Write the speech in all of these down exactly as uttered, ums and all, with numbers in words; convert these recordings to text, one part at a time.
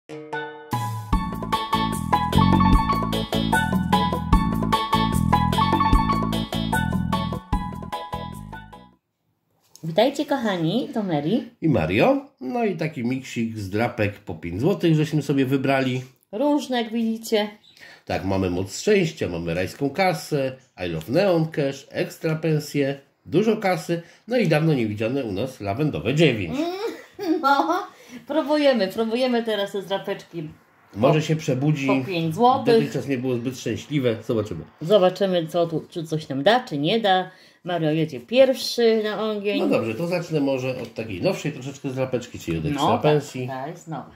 Witajcie kochani, to Mary i Mario. No i taki miksik z drapek po pięć złotych żeśmy sobie wybrali. Różne, jak widzicie. Tak, mamy moc szczęścia, mamy rajską kasę, I love neon cash, ekstra pensje, dużo kasy, no i dawno niewidziane u nas lawendowe dziewięć. No, próbujemy, próbujemy teraz te drapeczki. Może się przebudzi. Po pięć złotych. Dotychczas nie było zbyt szczęśliwe. Zobaczymy. Zobaczymy, co tu, czy coś nam da, czy nie da. Mario jedzie pierwszy na ogień. No dobrze, to zacznę może od takiej nowszej troszeczkę drapeczki, czyli od ekstra no, pensji. Ta jest nowa.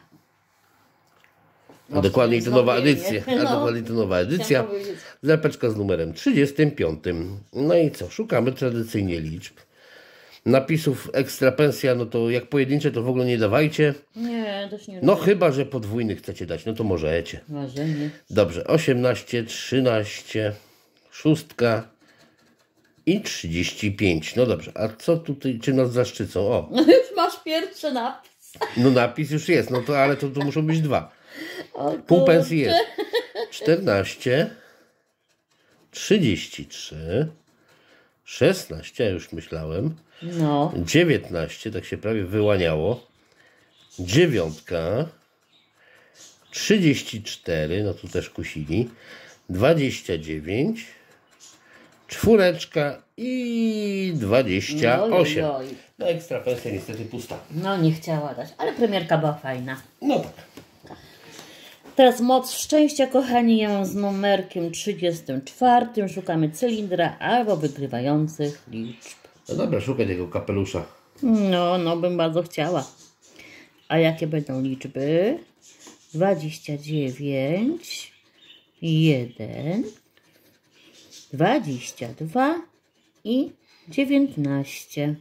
A dokładniej to nowa edycja. No. A dokładniej to nowa edycja. Drapeczka z numerem trzydziestym piątym. No i co? Szukamy tradycyjnie liczb. Napisów ekstra pensja, no to jak pojedyncze to w ogóle nie dawajcie. Nie, też nie. No chyba, że podwójny chcecie dać, no to możecie. Może nie. Dobrze, osiemnaście, trzynaście, szóstka i trzydzieści pięć. No dobrze, a co tutaj, czy nas zaszczycą? O. No już masz pierwszy napis. No napis już jest, no to ale to, to muszą być dwa. O, pół pensji jest. czternaście, trzydzieści trzy, szesnaście, ja już myślałem. No. dziewiętnaście, tak się prawie wyłaniało. Dziewiątka. trzydzieści cztery, no tu też kusili. dwadzieścia dziewięć. Czwóreczka i dwadzieścia osiem. Oj, oj, oj. No ekstra pensja niestety pusta. No nie chciała dać, ale premierka była fajna. No tak. Teraz moc szczęścia, kochani, ja mam z numerkiem trzydziestym czwartym. Szukamy cylindra albo wygrywających liczb. No dobra, szukaj tego kapelusza. No, no bym bardzo chciała. A jakie będą liczby? dwadzieścia dziewięć, jeden, dwadzieścia dwa i dziewiętnaście.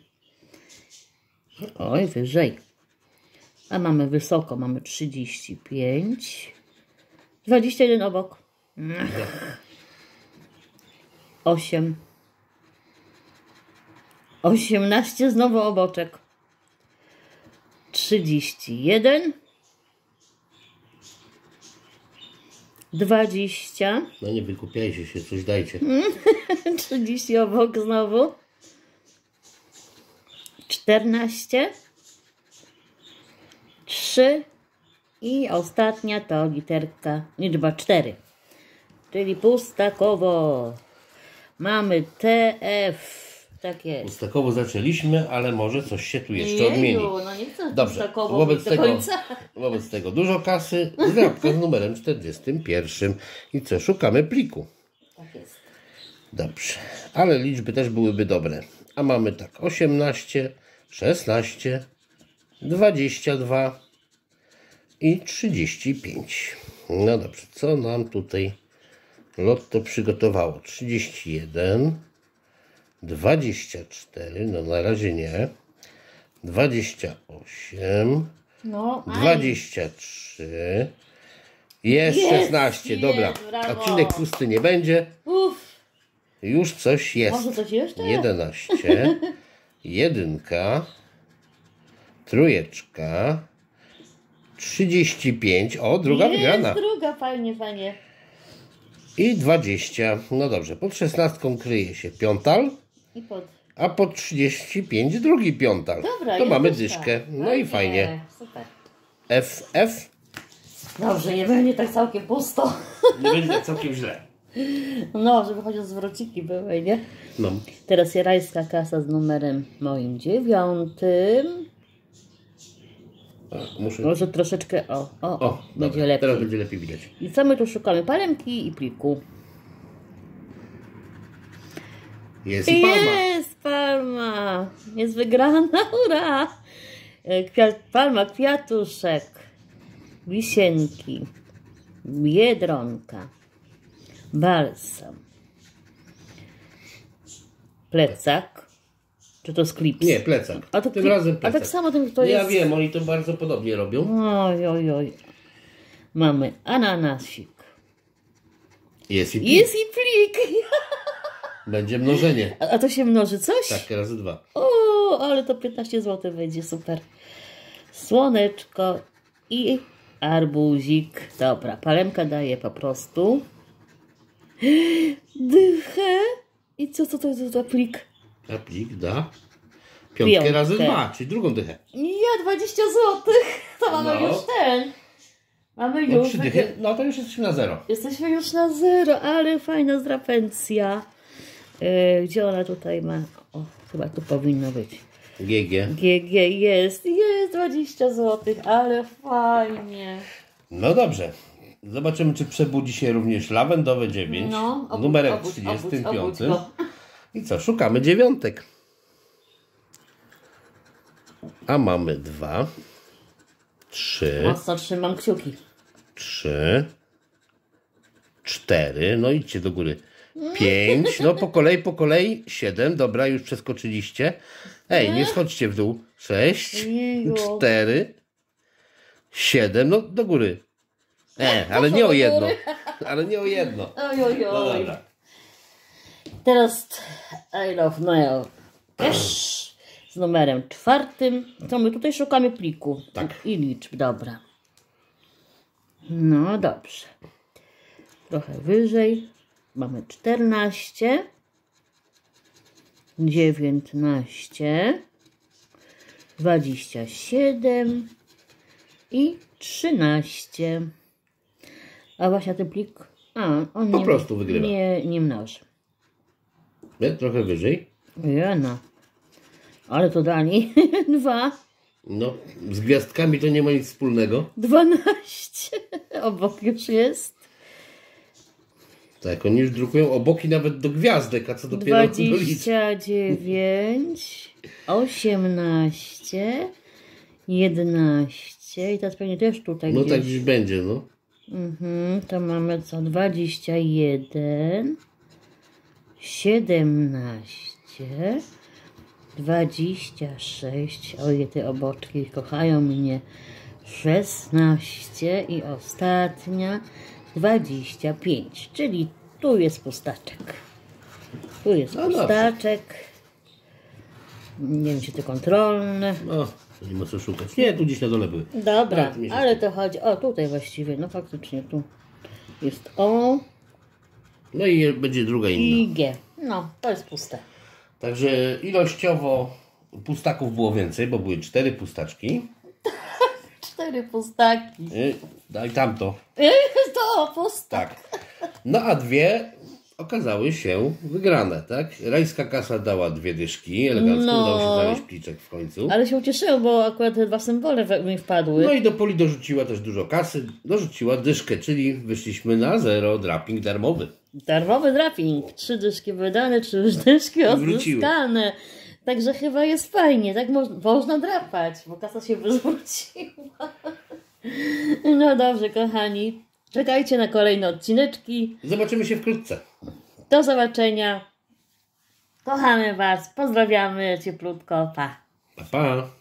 Oj, wyżej. A mamy wysoko, mamy trzydzieści pięć, dwadzieścia jeden obok. osiem. osiemnaście znowu oboczek. trzydzieści jeden. dwadzieścia. No nie wykupiajcie się, coś dajcie. trzydzieści obok znowu. czternaście. trzy. I ostatnia to literka, liczba cztery. Czyli pustakowo. Mamy T F. Tak jest. Pustakowo zaczęliśmy, ale może coś się tu jeszcze Jeju, odmieni. no nie chcę Dobrze, pustakowo wobec do tego, końca. wobec tego dużo kasy, drapka z numerem czterdziestym pierwszym. I co? Szukamy pliku. Tak jest. Dobrze, ale liczby też byłyby dobre. A mamy tak, osiemnaście, szesnaście, dwadzieścia dwa i trzydzieści pięć. No dobrze, co nam tutaj Lotto przygotowało? trzydzieści jeden, dwadzieścia cztery, no na razie nie, dwadzieścia osiem, No, dwadzieścia trzy, jest, Jest, szesnaście, jest, dobra, brawo. odcinek pusty nie będzie, Uff. już coś jest. Może coś jeszcze? jedenaście, jedynka, trójeczka, trzydzieści pięć, o druga jest, wygrana. druga, fajnie, fajnie. I dwadzieścia, no dobrze, pod szesnastką kryje się piątal, I pod... a pod trzydzieści pięć drugi piątal. Dobra, to jest mamy dyszka. dyszkę, no i fajnie. Super. F, F, Dobrze, nie będzie tak całkiem pusto. nie będzie całkiem źle. No, żeby chociaż zwrociki były, nie? No. Teraz rajska kasa z numerem moim dziewiątym. A, muszę... Może troszeczkę, o, o, O, będzie dobra, lepiej. teraz będzie lepiej widać. I co my tu szukamy? Palemki i pliku. Jest i palma. Jest palma! Jest wygrana, ura! Kwiat, palma, kwiatuszek, wisienki, biedronka, balsam, plecak. Czy to sklips? Nie, plecak. A to Tym klip- razem A plecak. tak samo to, to Ja jest... wiem, oni to bardzo podobnie robią. Oj, oj, oj. Mamy ananasik. Jest i plik. Jest i plik. Będzie mnożenie. A, a to się mnoży coś? Tak, razy dwa. O, ale to piętnaście złotych będzie, super. Słoneczko i Arbuzik. Dobra, palemka daje po prostu. Dychę. I co, co to jest za plik? A plik da piątkę, piątkę razy dwa, czyli drugą dychę. Ja, dwadzieścia złotych. To mamy no. już ten. Mamy no, już. Dychy, no to już jesteśmy na zero. Jesteśmy już na zero, ale fajna zdrapencja. Yy, gdzie ona tutaj ma? O, chyba tu powinno być. G G. G G jest, jest dwadzieścia złotych, ale fajnie. No dobrze. Zobaczymy, czy przebudzi się również lawendowe dziewięć. No, obudź, numerem obudź, trzydziestym piątym. Obudź, obudź I co? Szukamy dziewiątek. A mamy dwa, trzy. Mocno trzymam kciuki. Trzy, cztery. No idźcie do góry. Pięć. No po kolei, po kolei. Siedem. Dobra, już przeskoczyliście. Ej, nie schodźcie w dół. Sześć, cztery, siedem. No do góry. E, ale nie o jedno. Ale nie o jedno. Oj, oj, oj. No dobra. Teraz I love Noel też z numerem czwartym. To my tutaj szukamy pliku. Tak. I liczb, dobra. No dobrze. Trochę wyżej. Mamy czternaście. dziewiętnaście. dwadzieścia siedem. I trzynaście. A właśnie ten plik. A, on po nie, prostu wygrywa. Nie, nie mnoży. Nie? Trochę wyżej. Jena. Ale to dali. Dwa. No, z gwiazdkami to nie ma nic wspólnego. Dwanaście. Obok już jest. Tak, oni już drukują oboki nawet do gwiazdek, a co dopiero do liczb. dwadzieścia dziewięć. osiemnaście. jedenaście. I teraz pewnie też tutaj No gdzieś. tak gdzieś będzie, no. Mhm, to mamy co? dwadzieścia jeden. siedemnaście. dwadzieścia sześć. Ojej, te oboczki kochają mnie. szesnaście. I ostatnia. dwadzieścia pięć. Czyli tu jest pustaczek. Tu jest no pustaczek. Nie wiem, czy to kontrolne. No, to nie ma co szukać. Nie, tu gdzieś na dole były. Dobra, no, ale to chodzi... O, tutaj właściwie, no faktycznie tu jest O. No i będzie druga inna. I G. No, to jest puste. Także ilościowo pustaków było więcej, bo były cztery pustaczki. Cztery pustaki. Daj tamto. To pustak. Tak. No a dwie okazały się wygrane, tak? Rajska kasa dała dwie dyszki, elegancko no. udało się znaleźć pliczek w końcu. Ale się ucieszyłem, bo akurat te dwa symbole mi wpadły. No i do puli dorzuciła też dużo kasy, dorzuciła dyszkę, czyli wyszliśmy na zero, draping darmowy. Darmowy draping. Trzy dyszki wydane, trzy dyszki odzyskane. Także chyba jest fajnie, tak mo można drapać, bo kasa się wyrzuciła. No dobrze, kochani. Czekajcie na kolejne odcineczki. Zobaczymy się wkrótce. Do zobaczenia. Kochamy Was. Pozdrawiamy cieplutko. Pa. Pa, pa.